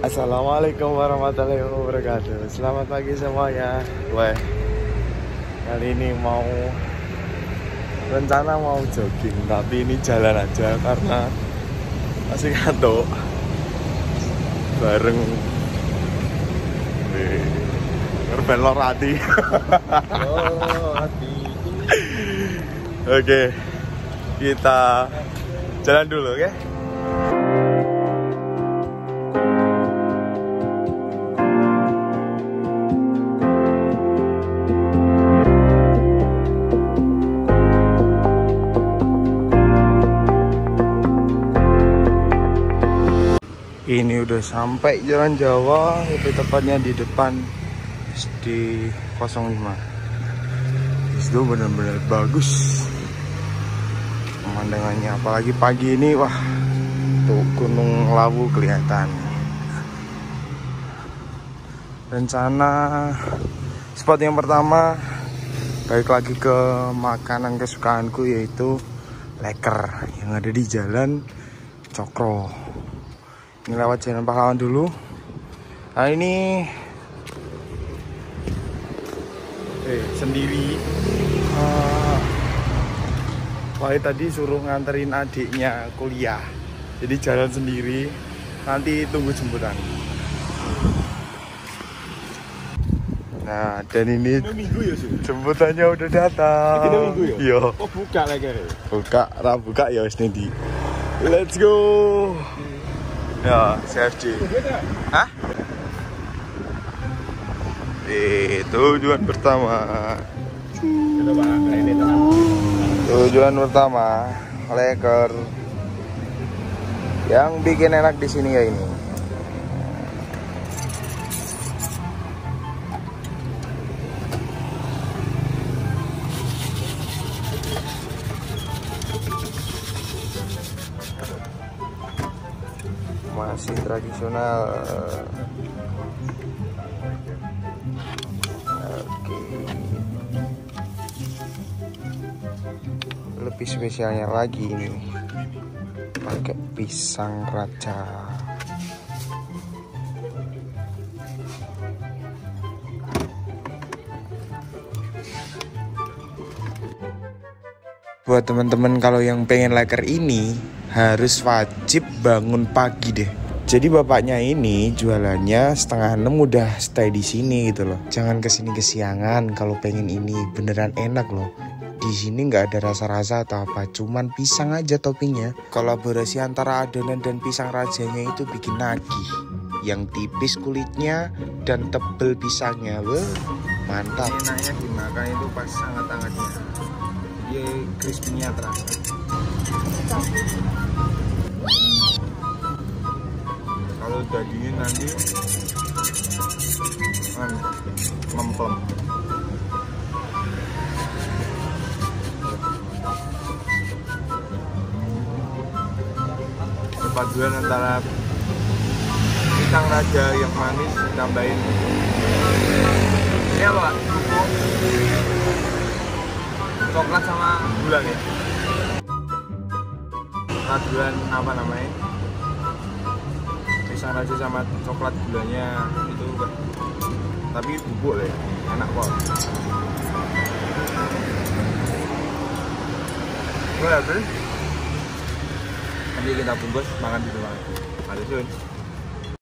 Assalamualaikum warahmatullahi wabarakatuh. Selamat pagi semuanya. Weh, kali ini rencana mau jogging, tapi ini jalan aja karena masih ngantuk. Bareng Ngerben Lorati. Oke, kita jalan dulu, oke? Ini udah sampai Jalan Jawa, lebih tepatnya di depan di 05. Itu benar-benar bagus pemandangannya, apalagi pagi ini. Wah, tuh Gunung Lawu kelihatan. Rencana spot yang pertama, balik lagi ke makanan kesukaanku, yaitu leker yang ada di Jalan Cokro. Ini lewat Jalan Pahlawan dulu. Nah ini sendiri. Tadi suruh nganterin adiknya kuliah, jadi jalan sendiri. Nanti tunggu jemputan. Nah, dan ini jemputannya udah datang. Minggu ya? Iya. Oh, buka lagi. Buka ya wis nih. Let's go. Ya, CFC. Hah? Tujuan pertama. Tujuan pertama, leker. Yang bikin enak di sini ya ini. Masih tradisional. Oke. Lebih spesialnya lagi ini, pakai pisang raja. Buat teman-teman kalau yang pengen leker ini harus wajib bangun pagi deh. Jadi bapaknya ini jualannya 5:30 udah stay di sini gitu loh. Jangan kesini kesiangan kalau pengen ini, beneran enak loh. Di sini nggak ada rasa-rasa atau apa, cuman pisang aja toppingnya. Kolaborasi antara adonan dan pisang rajanya itu bikin nagih. Yang tipis kulitnya dan tebel pisangnya, wah mantap. Enaknya dimakan itu pas hangat-hangatnya. Dia crispy-nya terasa. Kalau dagingnya nanti mempem. Perpaduan antara pisang raja yang manis ditambahin ini apa? Coklat sama gula nih. Paduan apa namanya? Pisang raja sama coklat gulanya itu, tapi bubuk deh, enak kok. Boleh, nanti kita bungkus makan di rumah. Aduh,